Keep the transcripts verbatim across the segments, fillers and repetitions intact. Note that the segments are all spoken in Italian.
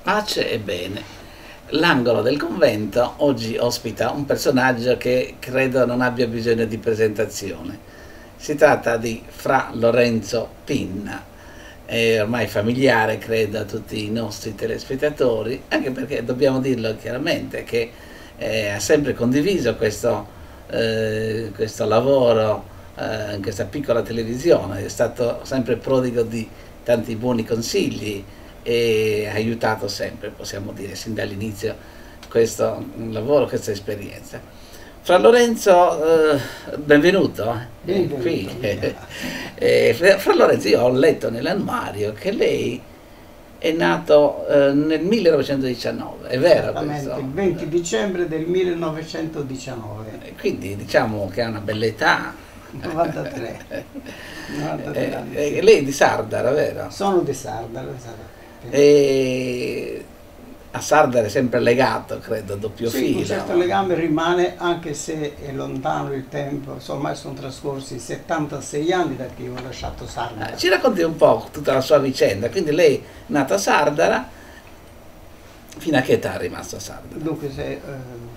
Pace e bene. L'angolo del convento oggi ospita un personaggio che credo non abbia bisogno di presentazione. Si tratta di Fra Lorenzo Pinna, è ormai familiare credo a tutti i nostri telespettatori, anche perché dobbiamo dirlo chiaramente che eh, ha sempre condiviso questo, eh, questo lavoro eh, in questa piccola televisione, è stato sempre prodigo di tanti buoni consigli e ha aiutato sempre, possiamo dire, sin dall'inizio questo lavoro, questa esperienza. Fra Lorenzo, eh, benvenuto, eh, qui. eh, Fra Lorenzo, io ho letto nell'annuario che lei è nato eh, nel millenovecentodiciannove, è vero questo? Il venti dicembre del millenovecentodiciannove. Quindi diciamo che ha una bella età. novantatré. novantatré anni, eh, sì. Lei è di Sardara, vero? Sono di Sardara. E a Sardara è sempre legato, credo, a doppio sì, filo. Un certo legame rimane, anche se è lontano il tempo, insomma sono trascorsi settantasei anni da che io ho lasciato Sardara. Eh, ci racconti un po' tutta la sua vicenda, quindi lei è nata a Sardara, fino a che età è rimasto a Sardara? Dunque se, eh,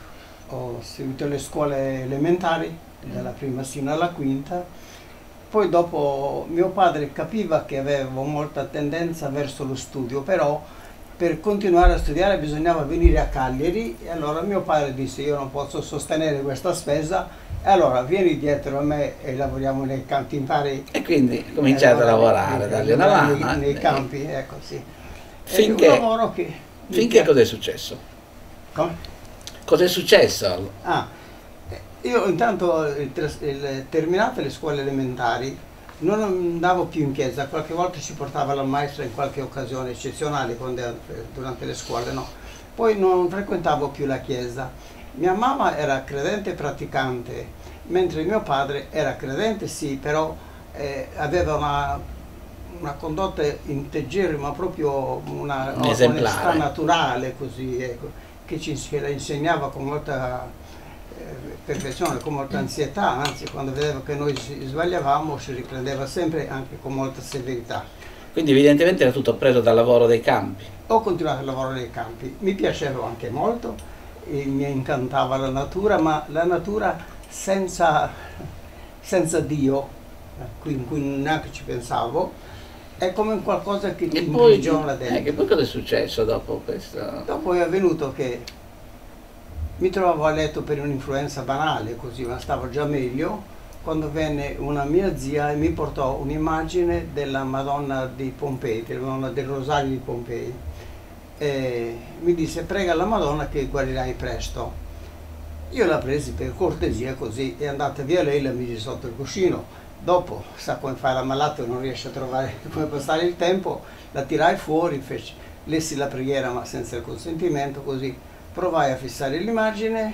ho seguito le scuole elementari, dalla prima sino alla quinta. Poi dopo mio padre capiva che avevo molta tendenza verso lo studio, però per continuare a studiare bisognava venire a Cagliari e allora mio padre disse io non posso sostenere questa spesa e allora vieni dietro a me e lavoriamo nei campi, impari. E quindi cominciate a lavorare, dargli una mano. Nei, nei campi, ecco sì. Finché, un lavoro che finché cos'è successo? Come? Cos'è successo? Ah. Io intanto, il, il, terminate le scuole elementari, non andavo più in chiesa, qualche volta ci portava la maestra in qualche occasione eccezionale quando, durante le scuole, no. Poi non frequentavo più la chiesa. Mia mamma era credente e praticante, mentre mio padre era credente sì, però eh, aveva una, una condotta integerrima, proprio una onestà naturale, così, ecco, che ci che la insegnava con molta perfezione, con molta ansietà, anzi quando vedeva che noi sbagliavamo ci riprendeva sempre anche con molta severità. Quindi evidentemente era tutto preso dal lavoro dei campi. Ho continuato il lavoro nei campi, mi piaceva anche molto, e mi incantava la natura, ma la natura senza, senza Dio, in cui neanche ci pensavo, è come qualcosa che ti imprigiona dentro. Eh, che poi cosa è successo dopo questo? Dopo è avvenuto che mi trovavo a letto per un'influenza banale, così, ma stavo già meglio, quando venne una mia zia e mi portò un'immagine della Madonna di Pompei, della Madonna del Rosario di Pompei. E mi disse, prega la Madonna che guarirai presto. Io la presi per cortesia così, è andata via lei, la mise sotto il cuscino. Dopo, sa come fare l'ammalato e non riesce a trovare come passare il tempo, la tirai fuori, fece, lessi la preghiera ma senza il consentimento, così. Provai a fissare l'immagine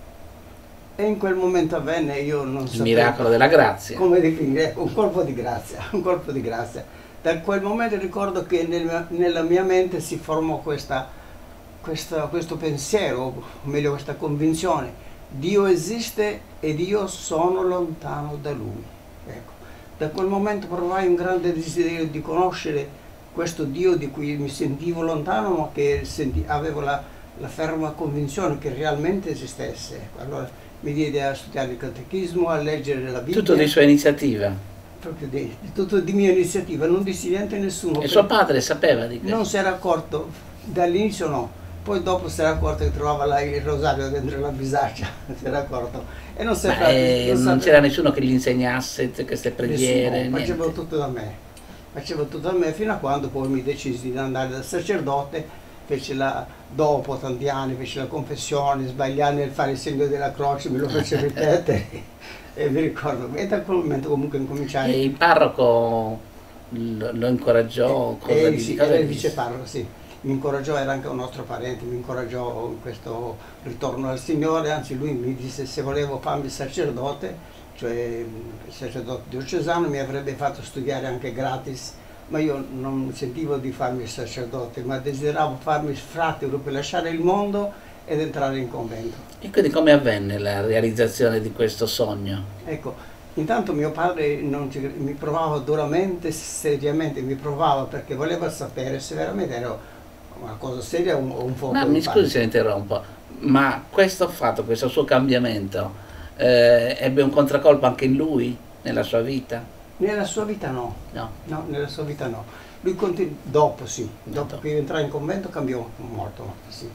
e in quel momento avvenne, io non sapevo... Il miracolo della grazia. Come definire, un colpo di grazia, un colpo di grazia. Da quel momento ricordo che nel, nella mia mente si formò questa, questa, questo pensiero, o meglio questa convinzione. Dio esiste ed io sono lontano da Lui. Ecco. Da quel momento provai un grande desiderio di conoscere questo Dio di cui mi sentivo lontano, ma che senti, avevo la... la ferma convinzione che realmente esistesse. Allora mi diede a studiare il catechismo, a leggere la Bibbia. Tutto di sua iniziativa? Proprio di, di tutto di mia iniziativa, non dissi niente a nessuno. E suo padre sapeva di questo? Non si era accorto, dall'inizio no, poi dopo si era accorto che trovava là il rosario dentro la bisaccia, si era accorto. E non, Ma, eh, non c'era nessuno che gli insegnasse queste preghiere? Nessuno, facevo tutto da me, facevo tutto da me fino a quando poi mi decisi di andare dal sacerdote. Fece la, dopo tanti anni, fece la confessione, sbagliai nel fare il segno della croce, me lo fece ripetere e mi ricordo, e da quel momento comunque incominciai. E il parroco lo, lo incoraggiò? E, cosa e, di, sì, cosa era il viceparroco, sì, mi incoraggiò, era anche un nostro parente, mi incoraggiò in questo ritorno al Signore, anzi lui mi disse se volevo farmi sacerdote, cioè il sacerdote diocesano, mi avrebbe fatto studiare anche gratis. Ma io non sentivo di farmi sacerdote, ma desideravo farmi frate per lasciare il mondo ed entrare in convento. E quindi come avvenne la realizzazione di questo sogno? Ecco, intanto mio padre non ci, mi provava duramente, seriamente, mi provava perché voleva sapere se veramente ero una cosa seria o un, o un fuoco Ma di mi pancia? scusi se interrompo, ma questo fatto, questo suo cambiamento, eh, ebbe un contraccolpo anche in lui, nella sua vita? Nella sua vita no, No. no, nella sua vita no. Lui continu- dopo sì, dopo Dopo. che io entrai in convento cambiò molto, molto sì.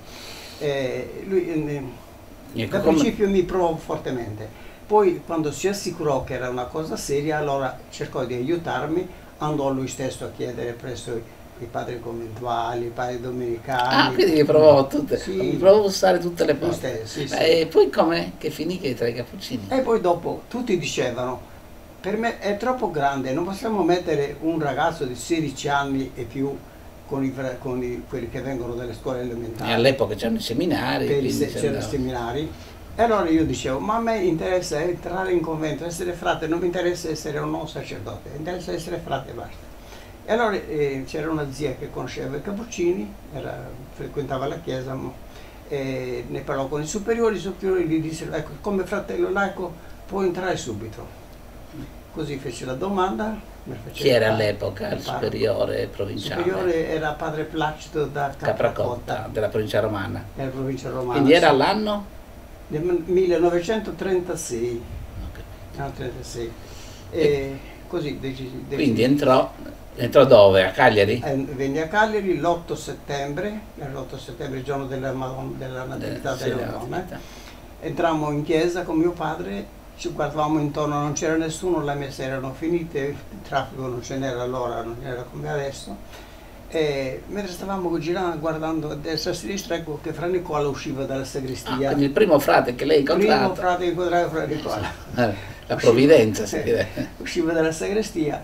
Eh, lui eh, Ecco, da come- principio mi provò fortemente, poi quando si assicurò che era una cosa seria, allora cercò di aiutarmi, andò lui stesso a chiedere presso i, i padri conventuali, i padri domenicani. Ah, quindi vi provò tutte, Sì. vi provò a bussare tutte le Lui porte. stesso, sì, sì. E poi com'è che finì che tra i cappuccini? E poi dopo tutti dicevano, per me è troppo grande, non possiamo mettere un ragazzo di sedici anni e più con, i, fra- con i- quelli che vengono dalle scuole E elementari, all'epoca c'erano i seminari, per i quindi se- si c'erano i andava. seminari. E allora io dicevo, ma a me interessa entrare in convento, essere frate, non mi interessa essere o no sacerdote, mi interessa essere frate e basta. E allora eh, c'era una zia che conosceva i cappuccini, era- frequentava la chiesa, mo- e ne parlò con i superiori, i superiori gli dissero, ecco, come fratello laico può entrare subito. Così fece la domanda. mi fece Chi era il all'epoca il parroco. superiore Il provinciale? superiore era padre Placido da Capracotta, Capracotta, della provincia romana. nella provincia romana. Quindi era sì. all'anno? Nel millenovecentotrentasei. Ok. no, trentasei. E così decisi. decisi- Quindi entrò, entrò dove? A Cagliari? Eh, Venne a Cagliari l'otto settembre, l'otto settembre, il giorno della, Madonna, della Natività Sì, della della Madonna. Natività. Entrammo in chiesa con mio padre, ci guardavamo intorno, non c'era nessuno, le messe erano finite, il traffico non ce n'era allora, non era come adesso. E mentre stavamo girando, guardando a destra e a sinistra, ecco che Fra Nicola usciva dalla Ah, sagrestia. quindi il primo frate che lei ha Il primo incontrato. frate che incontrava Fra Nicola. Eh, La provvidenza, si Eh, direbbe. Usciva dalla sagrestia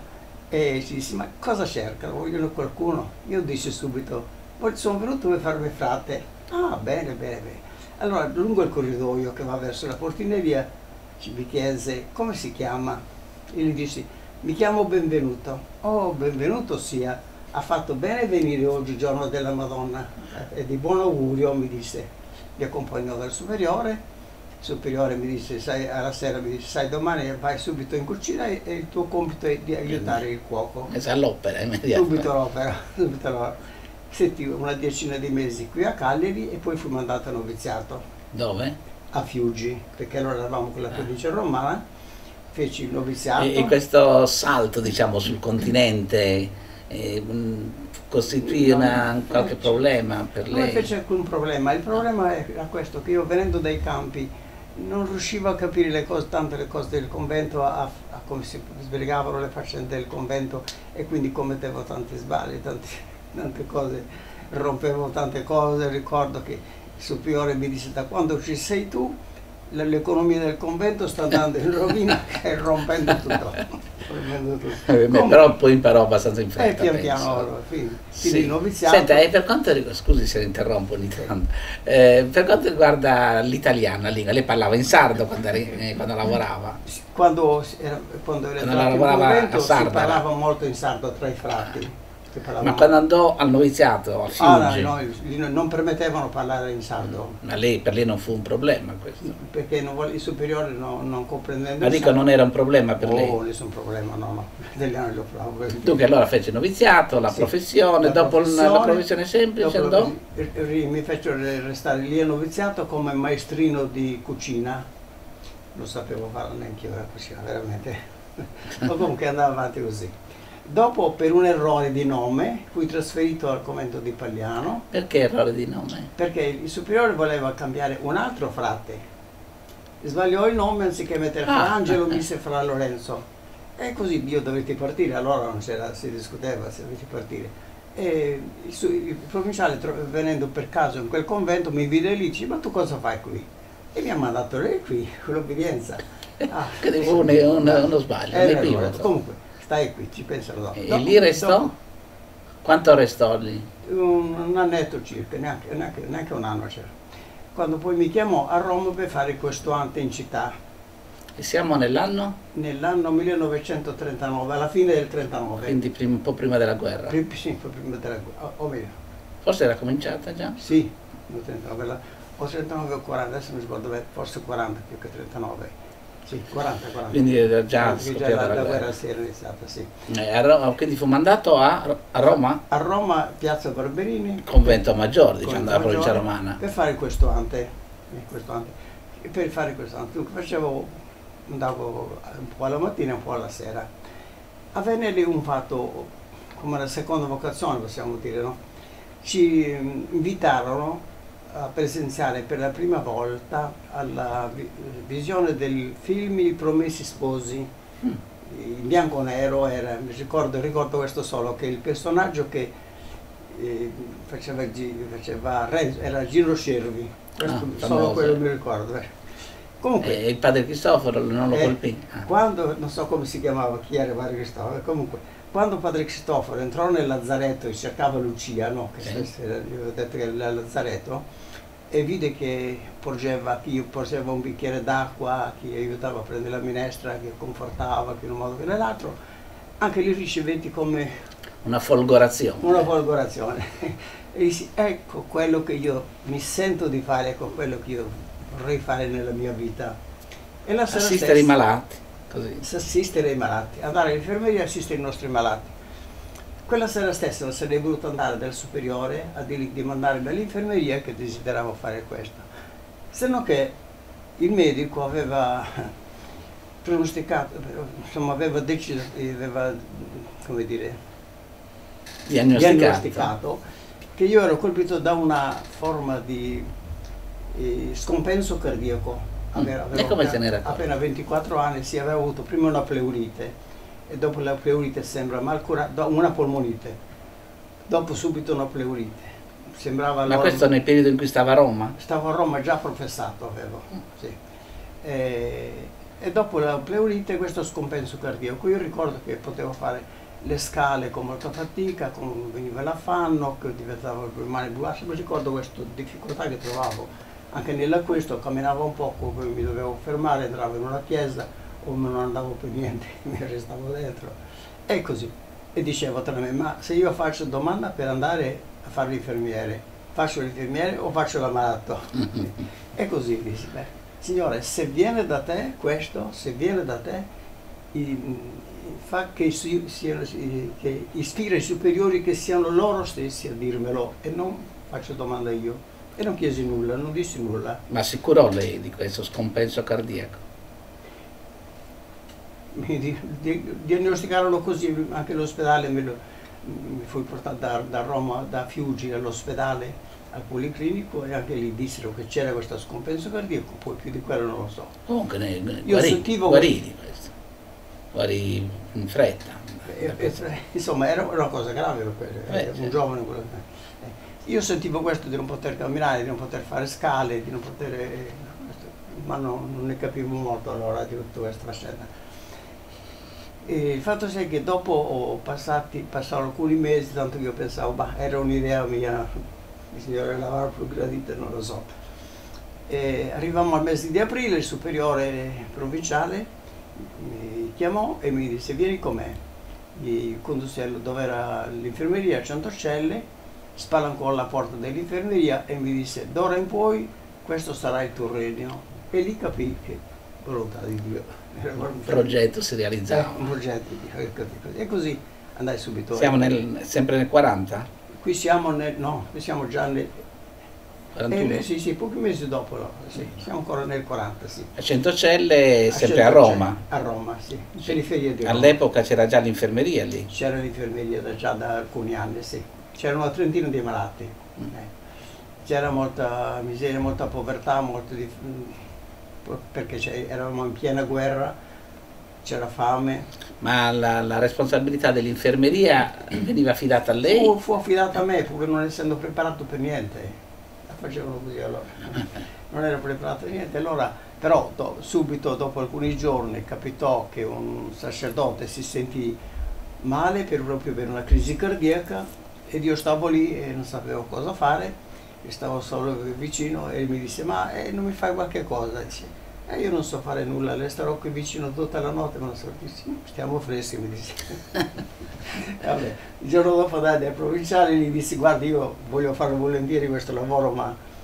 e ci disse, ma cosa cercano? Vogliono qualcuno? Io dissi subito, "Voglio- sono venuto per farmi frate." Ah, bene, bene, bene. Allora, lungo il corridoio che va verso la portineria, ci mi chiese, come si chiama? Io gli dissi, mi chiamo Benvenuto. Oh, benvenuto sia, ha fatto bene venire oggi, giorno della Madonna. E di buon augurio, mi disse. Mi accompagnò dal superiore. Il superiore mi disse, sai, alla sera mi disse, sai, domani vai subito in cucina e, e il tuo compito è di aiutare il cuoco. Messa all'opera immediatamente. Subito l'opera, subito l'opera. Senti, una decina di mesi qui a Cagliari e poi fu mandato a noviziato Dove? a Fiuggi, perché allora eravamo con la provincia romana, feci il noviziato. E, e questo salto, diciamo, sul continente eh, mh, costituì una, qualche problema per Non mi lei? fece alcun problema, il problema era questo, che io venendo dai campi non riuscivo a capire le cose, tante le cose del convento, a, a come si sbrigavano le faccende del convento e quindi commettevo tanti sbagli, tanti, tante cose, rompevo tante cose. Ricordo che il superiore mi disse, da quando ci sei tu l'economia del convento sta andando in rovina e rompendo tutto. rompendo tutto. Eh, beh, Come- però poi imparò abbastanza in eh, fretta, pian penso. piano, quindi, Sì. quindi il noviziato. Senta, e per quanto riguarda, scusi se la interrompo ogni tanto, eh, per quanto riguarda l'italiano, la lingua, lei parlava in sardo quando, era- eh, quando lavorava? Quando, era, quando era Quando entrato in lavorava convento a si Sardara. parlava molto in sardo tra i frati. si parlava Ma molto. quando andò al noviziato a Ah, Fiuggi, no, no, lì non non permettevano parlare in sardo, ma lei, per lei non fu un problema questo? perché non vuole- i superiori no- non comprendendo Ma il dico, sardo. non era un problema per Oh, lei? nessun problema, no, no. Degli anni lo fa. Dunque allora fece noviziato, la Sì, professione, la dopo il- la professione, professione semplice dopo andò? ri- ri- mi fecero restare lì a noviziato come maestrino di cucina. Non sapevo fare neanche io la cucina, veramente. Ma comunque andava avanti così. Dopo, per un errore di nome, fui trasferito al convento di Pagliano, Perché errore di nome? perché il superiore voleva cambiare un altro frate. Sbagliò il nome, anziché mettere Ah. Fra Angelo, mise Fra Lorenzo. E così Dio dovete partire, allora non c'era, si discuteva se dovete partire. E il, su- il provinciale, tro- venendo per caso in quel convento, mi vide lì e dice, ma tu cosa fai qui? E mi ha mandato lei qui, con l'obbedienza. Ah, Quindi fu un- un- uno sbaglio, eh, un no, equivoco. comunque, stai qui, ci penserò dopo. E Dopo- lì restò? dopo Quanto restò lì? un, un annetto circa, neanche, neanche- neanche un anno c'era. Quando poi mi chiamò a Roma per fare questo ante in città, E siamo nell'anno? nell'anno millenovecentotrentanove, alla fine del trentanove. Quindi prim- un po' prima della guerra. Pri- sì, poi prima della guerra, o, o meglio, Forse era cominciata già? sì, nel trentanove, la- o trentanove o quaranta, adesso mi sbaglio, beh, forse quaranta più che trentanove. sì, quaranta, quaranta. Quindi era già Perché già scoppiata la, la la guerra. guerra si era iniziata, sì. Eh, a Ro- quindi fu mandato a, a Roma, A Roma, Piazza Barberini, convento maggiore, diciamo, Convento della provincia Maggiore, romana. per fare il questuante, il questuante. E per fare il questuante, dunque facevo, andavo un po' alla mattina e un po' alla sera. Avvenne lì un fatto, come una seconda vocazione possiamo dire, no? Ci mm, invitarono a presenziare per la prima volta alla vi- visione del film I Promessi Sposi, Mm. in bianco e nero. Era, mi ricordo, ricordo questo solo, che il personaggio che eh, faceva, il gi- faceva Renzo era Gino Cervi, questo, Ah, solo famoso. quello mi ricordo. eh. Comunque, E il padre Cristoforo non lo eh, colpì. Ah. quando, non so come si chiamava, chi era padre Cristoforo, comunque, quando padre Cristoforo entrò nel lazzaretto e cercava Lucia, no, che Sì. stesse- io avevo detto che era il lazzaretto, e vide che porgeva, chi porgeva un bicchiere d'acqua, chi aiutava a prendere la minestra, chi confortava, chi in un modo che nell'altro, anche li ricevetti come Una folgorazione. una folgorazione. E dissi, ecco quello che io mi sento di fare, ecco quello che io vorrei fare nella mia vita. E la sera Assistere i stessa- malati, così. assistere ai malati, andare all'infermeria e assistere i nostri malati. Quella sera stessa non sarei voluto andare dal superiore a dirgli di mandarmi all'infermeria che desideravo fare questo. Se non che il medico aveva pronosticato, insomma aveva deciso, aveva, come dire, Diagnosticato. diagnosticato che io ero colpito da una forma di eh, scompenso cardiaco. Avevo, Mm. E come avevo se n'era accorto? appena ventiquattro anni, sì, avevo avuto prima una pleurite e dopo la pleurite sembra mal curata, una polmonite, dopo subito una pleurite. Sembrava Ma allora- questo nel periodo in cui stava a Roma? Stavo a Roma, già professato avevo, sì. E, e dopo la pleurite questo scompenso cardiaco. Io ricordo che potevo fare le scale con molta fatica, con, veniva l'affanno, che diventavo le mani buasse, mi ricordo questa difficoltà che trovavo anche nell'acquisto, camminavo un poco, poi mi dovevo fermare, entravo in una chiesa o non andavo per niente, mi restavo dentro. E così. E dicevo tra me, ma se io faccio domanda per andare a fare l'infermiere, faccio l'infermiere o faccio l'ammalato? E così dissi, beh, signore, se viene da te questo, se viene da te, i- fa che, si- siano- che ispira i superiori che siano loro stessi a dirmelo e non faccio domanda io. E non chiesi nulla, non dissi nulla. Ma si curò lei di questo scompenso cardiaco? Mi di- di- diagnosticarono così, anche all'ospedale, me lo- mi fui portato da, da Roma, da Fiuggi all'ospedale, al Policlinico, e anche lì dissero che c'era questo scompenso cardiaco, poi più di quello non lo so. Comunque ne, ne Io guarì, sentivo- guarì di questo. Guarì in fretta. E- e- insomma, era una cosa grave per quello, Eh, era un certo. giovane. quello che- eh. Io sentivo questo di non poter camminare, di non poter fare scale, di non poter... eh, ma no- non ne capivo molto allora di tutta questa faccenda. E il fatto è che dopo ho passati, passarono alcuni mesi, tanto che io pensavo, bah, era un'idea mia, il Signore l'avrà più gradita, non lo so. E arrivammo al mese di aprile, il superiore provinciale mi chiamò e mi disse vieni con me. Mi condusse dove era l'infermeria a Centocelle, spalancò la porta dell'infermeria e mi disse d'ora in poi questo sarà il tuo regno. E lì capì che volontà di Dio. Era Il progetto si Eh, realizzava. un progetto di Dio, capì così. E così andai subito. Siamo nel, sempre nel quaranta? Qui siamo nel, no, qui siamo già nel, quarantuno? eh, sì, sì, pochi mesi dopo, no, sì, siamo ancora nel quaranta, sì. A Centocelle, A sempre a Centocelle, Roma. A Roma, sì, in periferia di Roma. All'epoca c'era già l'infermeria lì. C'era l'infermeria da- già da alcuni anni, sì. C'era una trentina di malati. Mm. eh. C'era molta miseria, molta povertà, molto di- perché c'è- eravamo in piena guerra, c'era fame. Ma la, la responsabilità dell'infermeria veniva affidata a lei? Fu, fu affidata a me, pur non essendo preparato per niente. La facevano così allora. Non ero preparato per niente. Allora, però do- subito dopo alcuni giorni capitò che un sacerdote si sentì male per, proprio per una crisi cardiaca ed io stavo lì e non sapevo cosa fare, e stavo solo vicino e mi disse ma eh, non mi fai qualche cosa? Dice, eh, io non so fare nulla, le starò qui vicino tutta la notte, ma non so, dice, stiamo freschi, mi disse. Vabbè, il giorno dopo andai dai provinciali e gli dissi guarda io voglio fare volentieri questo lavoro ma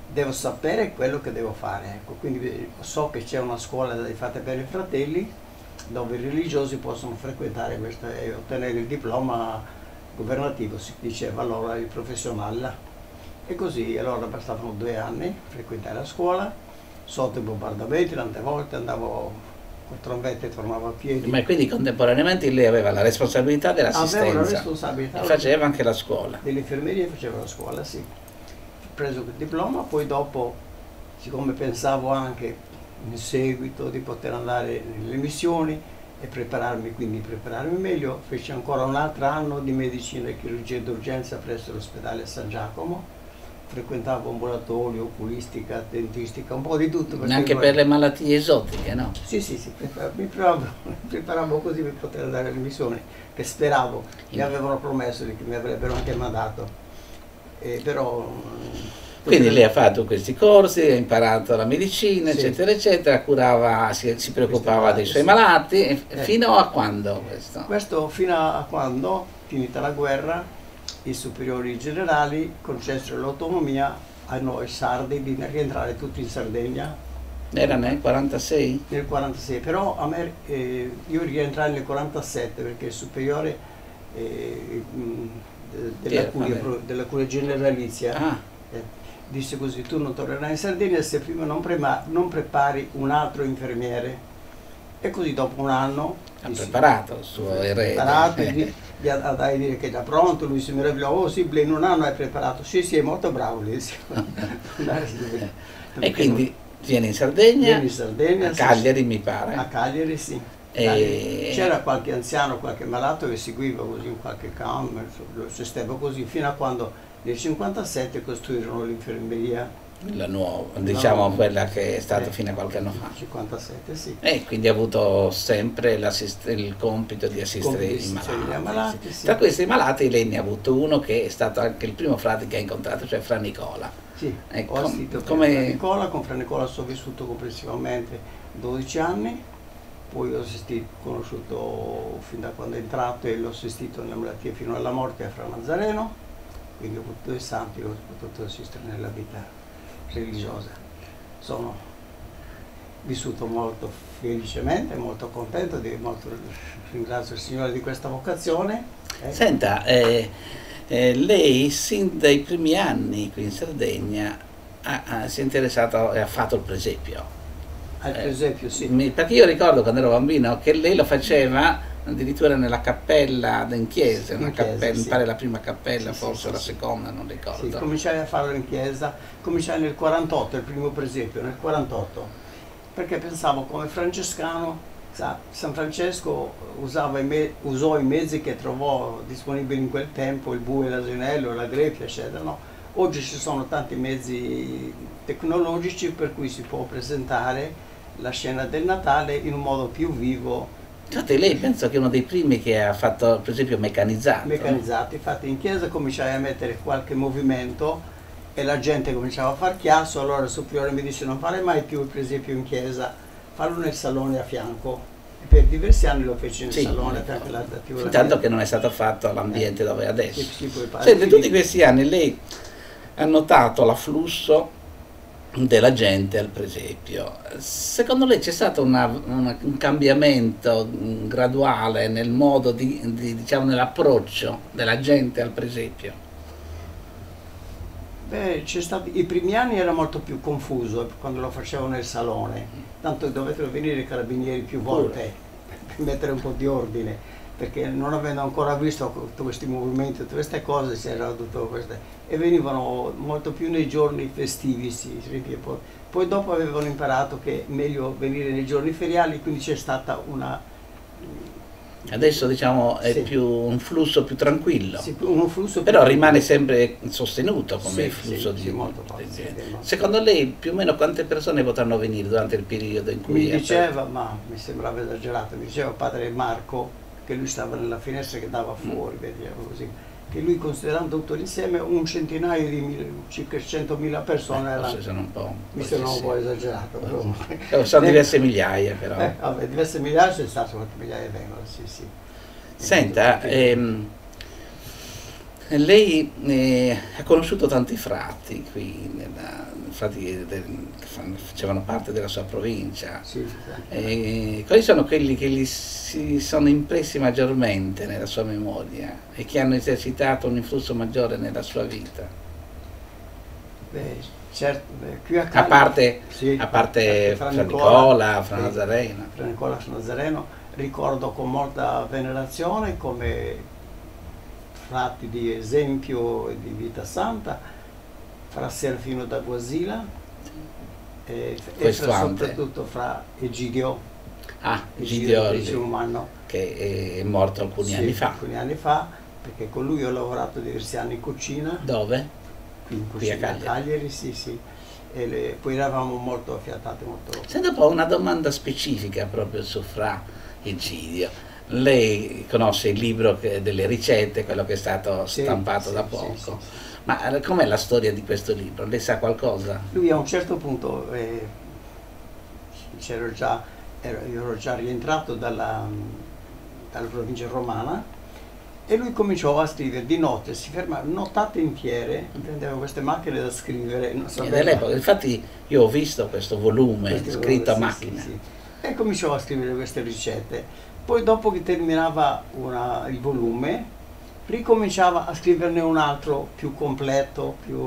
devo sapere quello che devo fare, ecco. Quindi so che c'è una scuola di Fate Bene Fratelli dove i religiosi possono frequentare questa e ottenere il diploma governativo, si diceva allora il professionale. E così allora bastavano due anni frequentare la scuola, sotto i bombardamenti, tante volte andavo con trombette e tornavo a piedi. Ma quindi contemporaneamente lei aveva la responsabilità dell'assistenza? Avevo la responsabilità. E faceva anche la scuola? Dell'infermeria facevo la scuola, sì. Ho preso il diploma, poi dopo, siccome pensavo anche in seguito di poter andare nelle missioni e prepararmi, quindi prepararmi meglio, feci ancora un altro anno di medicina e chirurgia d'urgenza presso l'ospedale San Giacomo. Frequentavo ambulatorio, oculistica, dentistica, un po' di tutto. Anche per le malattie esotiche, no? Sì, sì, sì, mi preparavo, mi preparavo così per poter andare alle missioni, che speravo, mi avevano promesso che mi avrebbero anche mandato, eh, però... Quindi lei ha fatto questi corsi, ha imparato la medicina, sì, eccetera, eccetera, curava, si, si preoccupava dei suoi sì. malati, e eh. fino a quando questo? Questo fino a quando, finita la guerra, i superiori generali concessero l'autonomia a noi sardi di rientrare tutti in Sardegna. Era nel quarantasei? Nel quarantasei, però a me, eh, io rientrai nel quarantasette perché il superiore eh, della, curia, della curia generalizia ah. eh, disse così: tu non tornerai in Sardegna se prima non, prema, non prepari un altro infermiere. E così dopo un anno ha preparato il suo erede. Preparato, gli, gli ha dato a dire che è già pronto, lui si meravigliò: oh sì, in un anno hai preparato. Sì, sì, è molto bravo lì. E quindi viene in Sardegna, viene in Sardegna, a Cagliari sì, mi pare. A Cagliari, sì. E... c'era qualche anziano, qualche malato che seguiva così in qualche camera, lo assisteva così, fino a quando nel cinquantasette costruirono l'infermeria. La nuova, diciamo no, quella che è stata eh, fino a qualche anno fa. cinquantasette, sì. E quindi ha avuto sempre il compito di assistere i malati. malati sì. Tra questi malati lei ne ha avuto uno che è stato anche il primo frate che ha incontrato, cioè Fra Nicola. Sì, ecco, ho assistito come... Fra Nicola, con Fra Nicola sono vissuto complessivamente dodici anni, poi ho assistito, conosciuto fin da quando è entrato e l'ho assistito nella malattia fino alla morte a Fra Nazareno, quindi ho avuto due santi che ho potuto assistere nella vita religiosa. Sono vissuto molto felicemente, molto contento, di, molto ringrazio il Signore di questa vocazione. Eh. Senta, eh, eh, lei sin dai primi anni qui in Sardegna ha, ha, si è interessato e ha fatto il presepio. Al presepio, eh, sì. Mi, perché io ricordo quando ero bambino che lei lo faceva addirittura nella cappella in chiesa, in una chiesa cappella, sì. mi pare la prima cappella, sì, forse sì, la sì. seconda, non ricordo. Sì, cominciai a farlo in chiesa, cominciai nel quarantotto, il primo presepio, nel quarantotto, perché pensavo come francescano, sa, San Francesco usava i me, usò i mezzi che trovò disponibili in quel tempo, il bue, l'asinello, la greppia, eccetera. No? Oggi ci sono tanti mezzi tecnologici per cui si può presentare la scena del Natale in un modo più vivo. Infatti lei penso che è uno dei primi che ha fatto per esempio meccanizzato. Meccanizzato, infatti in chiesa cominciai a mettere qualche movimento e la gente cominciava a far chiasso, allora il superiore mi disse: non fare mai più il presepio in chiesa, fallo nel salone a fianco. E per diversi anni lo feci nel sì, salone. Intanto che non è stato fatto all'ambiente eh, dove è adesso. Sì, sì, Senti, tutti questi anni lei ha notato l'afflusso della gente al presepio. Secondo lei c'è stato una, una, un cambiamento graduale nel modo di, di diciamo nell'approccio della gente al presepio? Beh, c'è stato, i primi anni era molto più confuso quando lo facevo nel salone, tanto dovettero venire i carabinieri più volte per mettere un po' di ordine, perché non avendo ancora visto tutti questi movimenti, tutte queste cose, c'era tutto queste, e venivano molto più nei giorni festivi, sì, poi, poi dopo avevano imparato che è meglio venire nei giorni feriali, quindi c'è stata una... Adesso diciamo è sì. più un flusso più tranquillo, sì, un flusso però più rimane sempre sostenuto come sì, flusso sì, di... sì, molto forte, sì, Secondo lei più o meno quante persone potranno venire durante il periodo in cui... Mi diceva, ma mi sembrava esagerato, mi diceva padre Marco, che lui stava nella finestra che dava fuori, mm. vediamo così, che lui considerando tutto l'insieme un centinaio di mil, circa centomila persone, eh, era, sono un po', mi sembra un po' esagerato, però. Sono diverse migliaia però. Eh, vabbè, diverse migliaia c'è stato, quante migliaia vengono, sì sì. Senta, ehm, Lei eh, ha conosciuto tanti frati qui, nella, frati del, che fanno- facevano parte della sua provincia. Sì, sì, sì. E quali sono quelli che gli si sono impressi maggiormente nella sua memoria e che hanno esercitato un influsso maggiore nella sua vita? Beh, certo, beh, qui a A Cagliari, parte, sì, a parte Fra Fra Nicola, Nicola, Fra sì, Nazareno. Fra Nicola Fra Nazareno, ricordo con molta venerazione come frati di esempio e di vita santa, fra Serafino da Guasila e, e Questo fra- ante. soprattutto fra Egidio, Ah, Egidio Gidiolli, X Umano, che è morto alcuni sì, anni fa. alcuni anni fa, perché con lui ho lavorato diversi anni in cucina, Dove? qui in Qui a cucina a Cagliari. Cagliari, sì, sì, e le- poi eravamo molto affiatati, molto... Senta un po' una domanda specifica proprio su Fra Egidio. Lei conosce il libro che- delle ricette, quello che è stato Sì, stampato sì, da sì, poco. sì, sì. Ma eh, com'è la storia di questo libro? Lei sa qualcosa? Lui a un certo punto, eh, c'ero già, ero, io ero già rientrato dalla, dalla provincia romana e lui cominciò a scrivere di notte, si fermava nottate intere, prendeva queste macchine da scrivere, non E sapeva- dell'epoca, infatti io ho visto questo volume queste scritto a cose, sì, macchina. sì, sì. E cominciò a scrivere queste ricette. Poi dopo che terminava una- il volume, ricominciava a scriverne un altro più completo, più...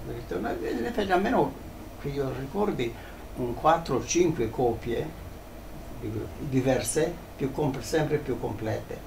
in effetti almeno che io ricordi un quattro o cinque copie di- diverse, più comp- sempre più complete.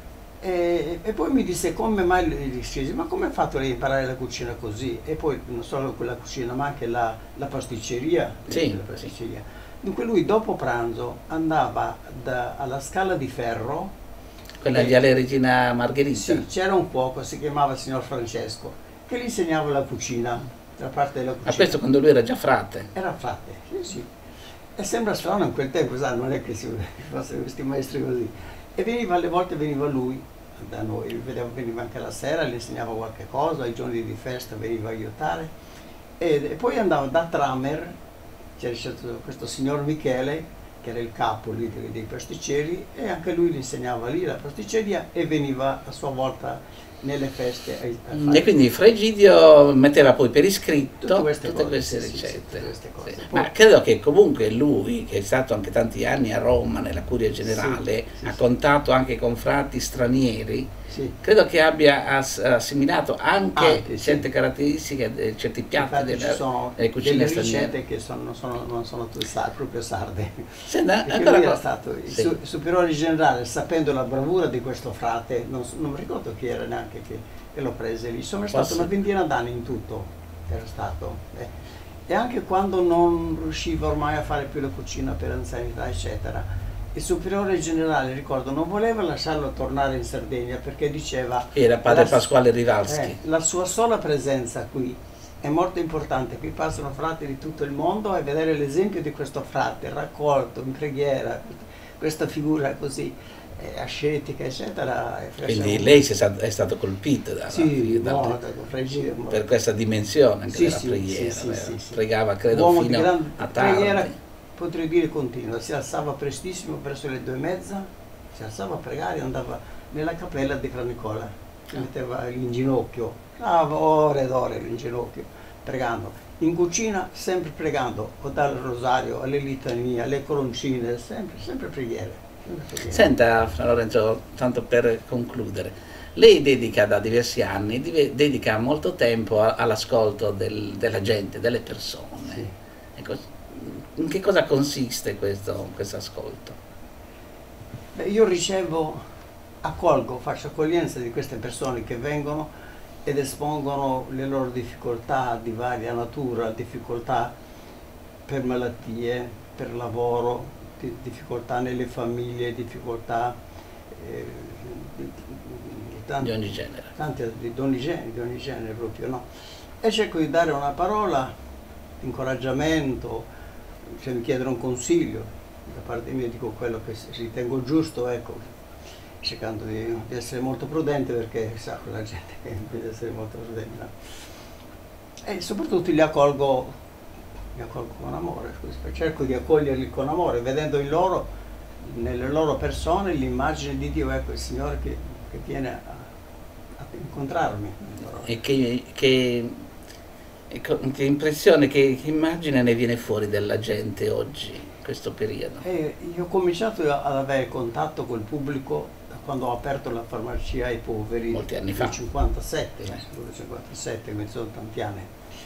E, e poi mi disse come mai gli chiesi, ma come ha fatto lei a imparare la cucina così? E poi non solo quella cucina, ma anche la, la pasticceria. Sì, la pasticceria. Dunque lui dopo pranzo andava da- alla Scala di Ferro. Quella che- di Ale Regina Margherita. Sì, c'era un cuoco, si chiamava signor Francesco, che gli insegnava la cucina, la parte della cucina. Ma questo quando lui era già frate. Era frate, sì, sì. E sembra strano in quel tempo, sai, non è che si fossero questi maestri così. E veniva, alle volte veniva lui da noi, vedevo, veniva anche la sera, gli insegnava qualche cosa, ai giorni di festa veniva a aiutare. E, e poi andava da Tramer, c'era stato questo signor Michele, che era il capo lì dei, dei pasticceri, e anche lui gli insegnava lì la pasticceria e veniva a sua volta nelle feste a, a fare E quindi Fra Egidio metteva poi per iscritto Tutte queste tutte cose, queste sì, sì, sì, ricette. tutte queste cose. Sì. Poi- Ma credo che comunque lui, che è stato anche tanti anni a Roma nella Curia Generale, Sì, sì, ha sì. contatto anche con frati stranieri, sì. credo che abbia ass- assimilato anche, Anche, sì. certe caratteristiche, de- certi piatti Infatti delle, ci sono delle cucine delle straniere. ricette che sono- non, sono, non sono tutte sa- proprio sarde. Senta, Perché ancora lui era co- stato il sì. su- superiore generale, sapendo la bravura di questo frate, non, s- non mi ricordo chi era neanche che, che lo prese lì, sono stato Posso- una ventina d'anni in tutto, era stato. eh. E anche quando non riusciva ormai a fare più la cucina per anzianità, eccetera, il superiore generale, ricordo, non voleva lasciarlo tornare in Sardegna perché diceva... Era padre la- Pasquale Rivalschi. eh, la sua sola presenza qui è molto importante. Qui passano frati di tutto il mondo e vedere l'esempio di questo frate raccolto in preghiera, questa figura così eh, ascetica, eccetera. è- Quindi è- lei si è stato, è stato colpito dalla- sì, dalla- molto, preghiera, per questa dimensione anche Sì, della sì, preghiera. sì, sì, vero? sì, sì. Pregava credo uomo di fino grande a tardi. preghiera, potrei dire continua, si alzava prestissimo verso le due e mezza, si alzava a pregare e andava nella cappella di Fra Nicola, si metteva in ginocchio, stava ore ed ore in ginocchio, pregando. In cucina sempre pregando, o dal rosario alle litanie, alle coroncine, sempre, sempre preghiere. sempre preghiere. Senta, Fra Lorenzo, tanto per concludere, lei dedica da diversi anni, dive- dedica molto tempo a- all'ascolto del- della gente, delle persone. Sì. Ecco, in che cosa consiste questo questo ascolto? Beh, io ricevo, accolgo, faccio accoglienza di queste persone che vengono ed espongono le loro difficoltà di varia natura, difficoltà per malattie, per lavoro, di- difficoltà nelle famiglie, difficoltà eh, di, di- di tanti, Di ogni genere. tanti di ogni genere, di ogni genere proprio, no? E cerco di dare una parola, incoraggiamento, se mi chiedono un consiglio, da parte mia dico quello che ritengo giusto, ecco, cercando di, di essere molto prudente perché sa quella gente che deve essere molto prudente, no? E soprattutto li accolgo, li accolgo con amore, scusi, cerco di accoglierli con amore, vedendo in loro, nelle loro persone l'immagine di Dio, ecco il Signore che, che viene a, a incontrarmi. E che, che, che impressione, che, che immagine ne viene fuori della gente oggi, in questo periodo? E io ho cominciato ad avere contatto col pubblico da quando ho aperto la farmacia ai poveri. Molti anni fa. Nel cinquantasette, Eh. nel cinquantasette, quindi sono tanti anni.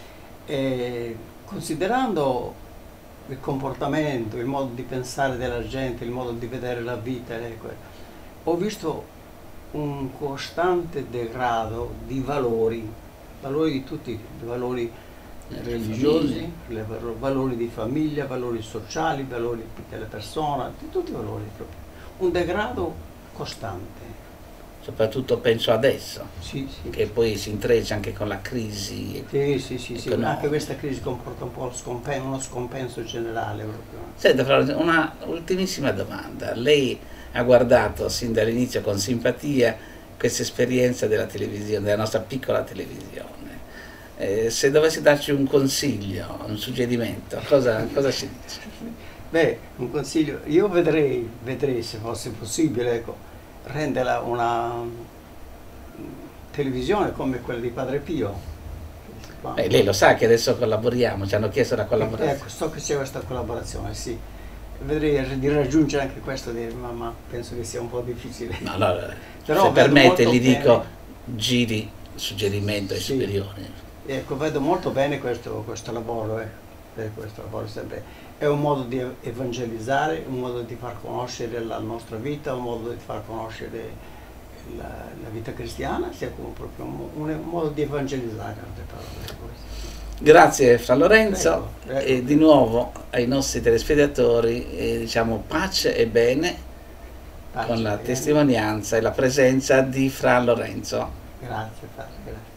E considerando il comportamento, il modo di pensare della gente, il modo di vedere la vita, ecco, ho visto un costante degrado di valori, valori di tutti, i valori religiosi, le valori di famiglia, valori sociali, valori delle persone, di tutti i valori proprio. Un degrado costante. Soprattutto penso adesso, Sì, sì. che poi si intreccia anche con la crisi. Sì, sì, sì, sì. economica. Anche questa crisi comporta un po' scompen- uno scompenso generale proprio. Senta, Fra, una ultimissima domanda. Lei ha guardato sin dall'inizio con simpatia questa esperienza della televisione, della nostra piccola televisione. Eh, se dovessi darci un consiglio, un suggerimento, cosa, cosa ci dice? Beh, un consiglio, io vedrei, vedrei se fosse possibile, ecco, renderla una televisione come quella di Padre Pio. Beh, lei lo sa che adesso collaboriamo, ci hanno chiesto la collaborazione. Ecco, so che c'è questa collaborazione, sì. Vedrei di raggiungere anche questo, di, ma, ma penso che sia un po' difficile. No, no, Però se permette gli bene. dico giri, suggerimento ai Sì. superiori. Ecco, vedo molto bene questo, questo lavoro, eh. Eh, questo lavoro sempre. È un modo di evangelizzare, un modo di far conoscere la nostra vita, un modo di far conoscere la, la vita cristiana, sia come proprio un, un modo di evangelizzare, in altre parole. Grazie Fra Lorenzo, Prego, prego. e di nuovo ai nostri telespettatori eh, diciamo pace e bene Pace con la e bene. testimonianza e la presenza di Fra Lorenzo. Grazie, padre, grazie.